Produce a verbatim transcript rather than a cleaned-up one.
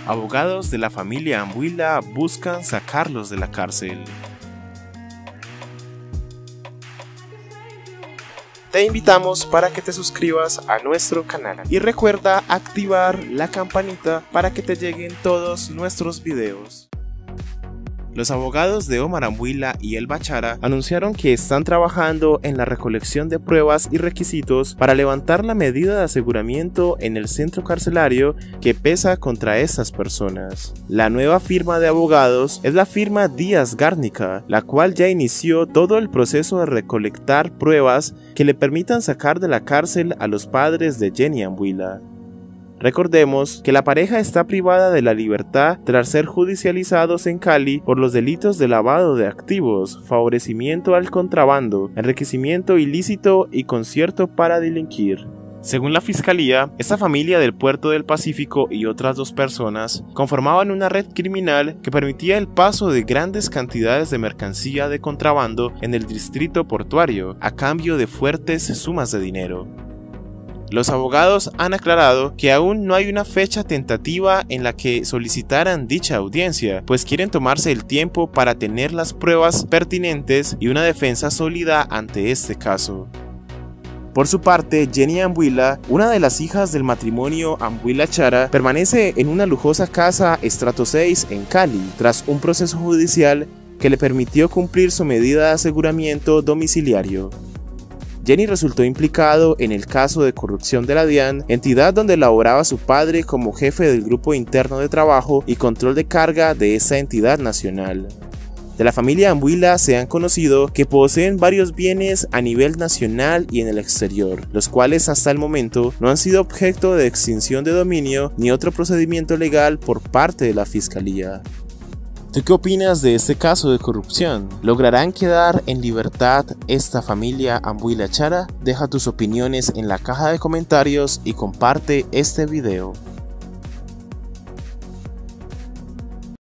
Abogados de la familia Ambuila buscan sacarlos de la cárcel. Te invitamos para que te suscribas a nuestro canal y recuerda activar la campanita para que te lleguen todos nuestros videos. Los abogados de Omar Ambuila y El Bachara anunciaron que están trabajando en la recolección de pruebas y requisitos para levantar la medida de aseguramiento en el centro carcelario que pesa contra estas personas. La nueva firma de abogados es la firma Díaz Gárnica, la cual ya inició todo el proceso de recolectar pruebas que le permitan sacar de la cárcel a los padres de Jenny Ambuila. Recordemos que la pareja está privada de la libertad tras ser judicializados en Cali por los delitos de lavado de activos, favorecimiento al contrabando, enriquecimiento ilícito y concierto para delinquir. Según la fiscalía, esta familia del Puerto del Pacífico y otras dos personas conformaban una red criminal que permitía el paso de grandes cantidades de mercancía de contrabando en el distrito portuario a cambio de fuertes sumas de dinero. Los abogados han aclarado que aún no hay una fecha tentativa en la que solicitaran dicha audiencia, pues quieren tomarse el tiempo para tener las pruebas pertinentes y una defensa sólida ante este caso. Por su parte, Jenny Ambuila, una de las hijas del matrimonio Ambuila Chara, permanece en una lujosa casa estrato seis en Cali, tras un proceso judicial que le permitió cumplir su medida de aseguramiento domiciliario. Jenny resultó implicado en el caso de corrupción de la DIAN, entidad donde laboraba su padre como jefe del grupo interno de trabajo y control de carga de esa entidad nacional. De la familia Ambuila se han conocido que poseen varios bienes a nivel nacional y en el exterior, los cuales hasta el momento no han sido objeto de extinción de dominio ni otro procedimiento legal por parte de la fiscalía. ¿Tú qué opinas de este caso de corrupción? ¿Lograrán quedar en libertad esta familia Ambuila Chara? Deja tus opiniones en la caja de comentarios y comparte este video.